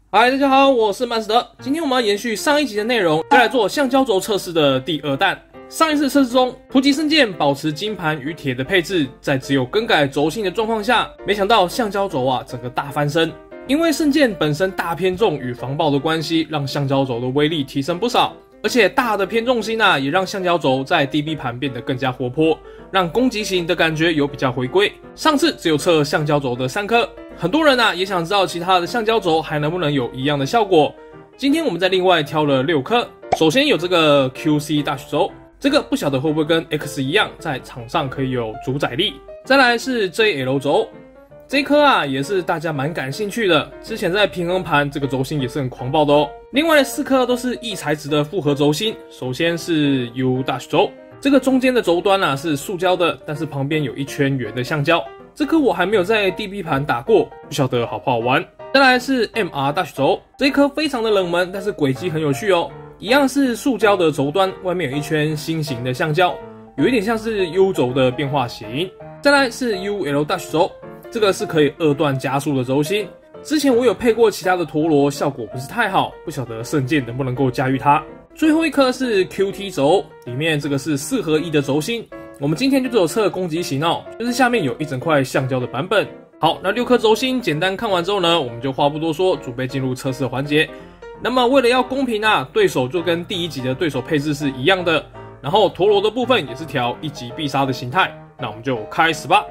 嗨，大家好，我是曼斯德。今天我们要延续上一集的内容，再来做橡胶轴测试的第2弹。上一次测试中，突击圣剑保持金盘与铁的配置，在只有更改轴心的状况下，没想到橡胶轴整个大翻身。因为圣剑本身大偏重与防爆的关系，让橡胶轴的威力提升不少。而且大的偏重心也让橡胶轴在 DB 盘变得更加活泼，让攻击型的感觉有比较回归。上次只有测橡胶轴的3颗，很多人也想知道其他的橡胶轴还能不能有一样的效果。今天我们再另外挑了6颗，首先有这个 QC 大曲轴，这个不晓得会不会跟 X 一样，在场上可以有主宰力。再来是 JL 轴，这一颗也是大家蛮感兴趣的，之前在平衡盘这个轴心也是很狂暴的哦。另外的4颗都是异材质的复合轴心，首先是 U 大曲轴，这个中间的轴端是塑胶的，但是旁边有一圈圆的橡胶，这颗我还没有在 DB 盘打过，不晓得好不好玩。再来是 MR 大曲轴，这一颗非常的冷门，但是轨迹很有趣哦，一样是塑胶的轴端，外面有一圈心形的橡胶，有一点像是 U 轴的变化谐音。再来是 UL 大曲轴，这个是可以2段加速的轴心，之前我有配过其他的陀螺，效果不是太好，不晓得圣剑能不能够驾驭它。最后一颗是 QT 轴，里面这个是4合1的轴心，我们今天就只有测攻击型哦，就是下面有一整块橡胶的版本。好，那6颗轴心简单看完之后呢，我们就话不多说，准备进入测试环节。那么为了要公平对手就跟第1集的对手配置是一样的，然后陀螺的部分也是调1击必杀的形态，那我们就开始吧。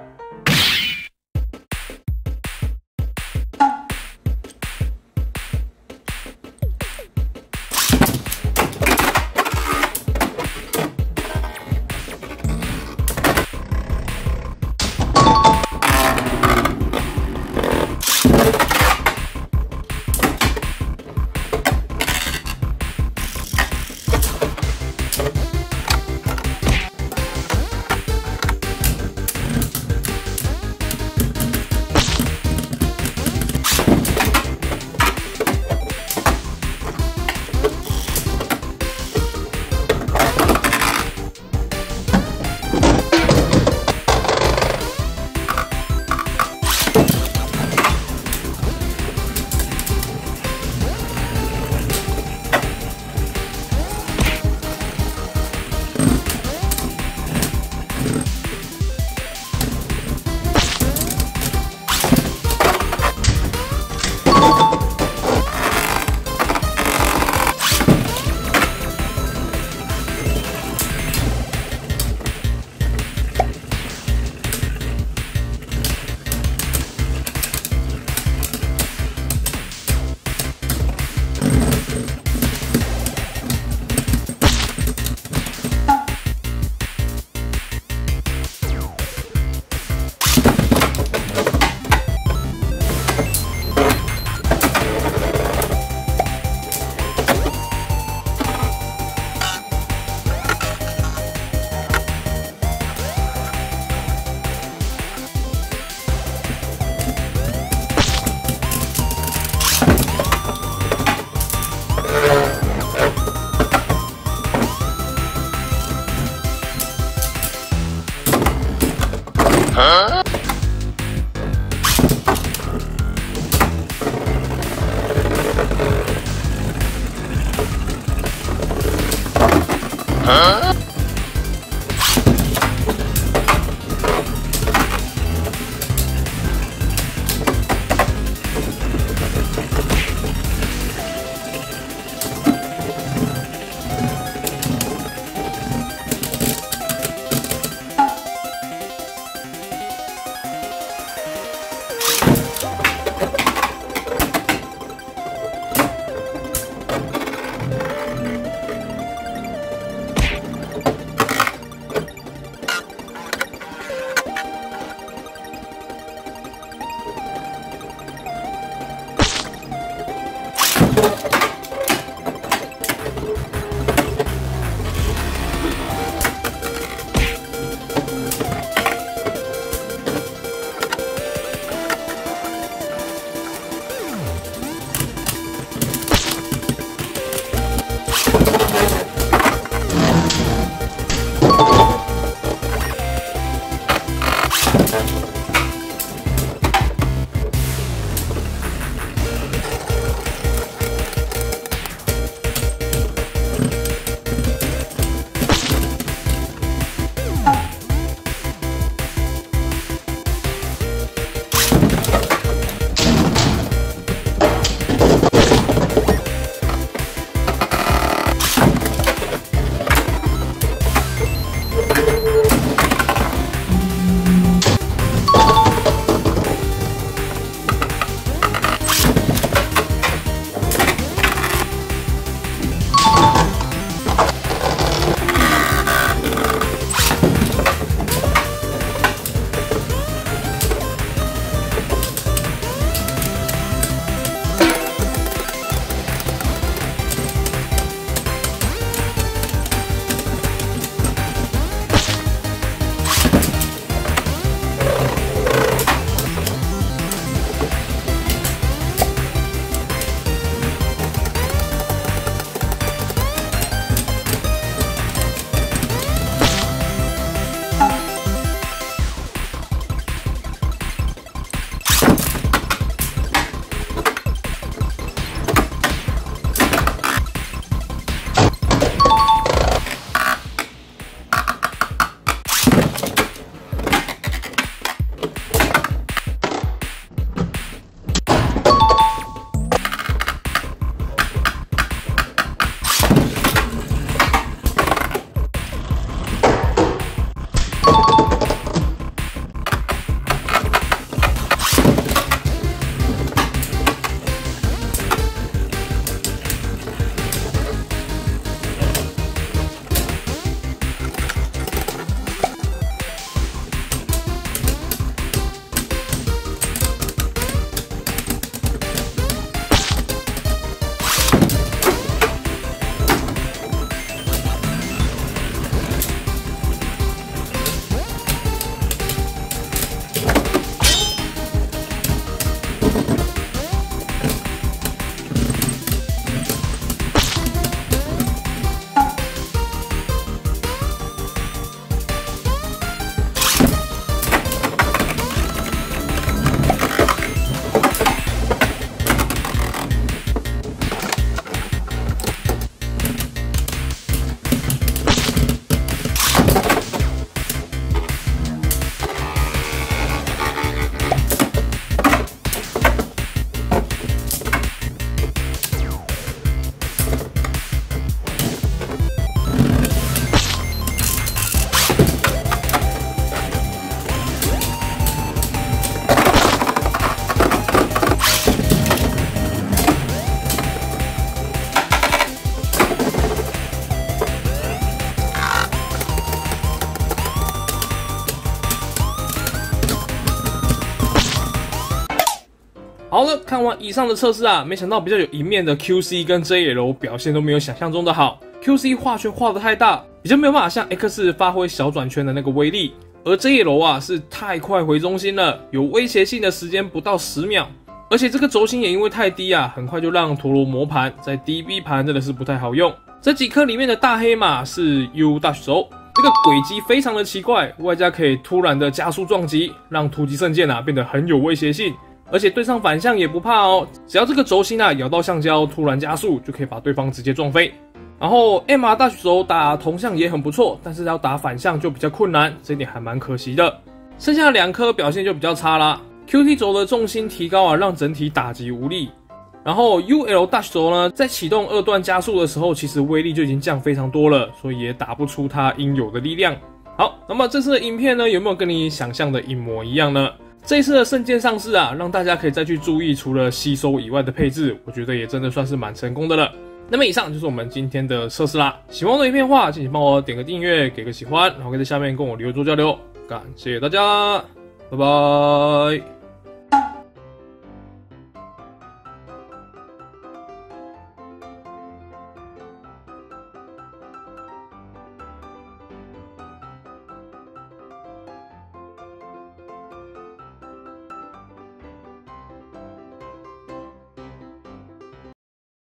好了，看完以上的测试啊，没想到比较有一面的 QC 跟 JL 表现都没有想象中的好。QC 画圈画得太大，比较没有办法像 X 发挥小转圈的那个威力，而 JL 啊是太快回中心了，有威胁性的时间不到10秒。而且这个轴心也因为太低啊，很快就让陀螺磨盘，在 DB 盘真的是不太好用。这几颗里面的大黑马是 U 大轴，这个轨迹非常的奇怪，外加可以突然的加速撞击，让突击圣剑啊变得很有威胁性。而且对上反向也不怕哦，只要这个轴心啊咬到橡胶突然加速，就可以把对方直接撞飞。然后 MR 大轴打同向也很不错，但是要打反向就比较困难，这一点还蛮可惜的。剩下的2颗表现就比较差啦。QT 轴的重心提高啊，让整体打击无力。然后 UL 大轴呢，在启动2段加速的时候，其实威力就已经降非常多了，所以也打不出它应有的力量。好，那么这次的影片呢，有没有跟你想象的一模一样呢？这一次的圣剑上市啊，让大家可以再去注意除了吸收以外的配置，我觉得也真的算是蛮成功的了。那么以上就是我们今天的测试啦。喜欢我的影片的话，请帮我点个订阅，给个喜欢，然后可以在下面跟我留言做交流。感谢大家，拜拜。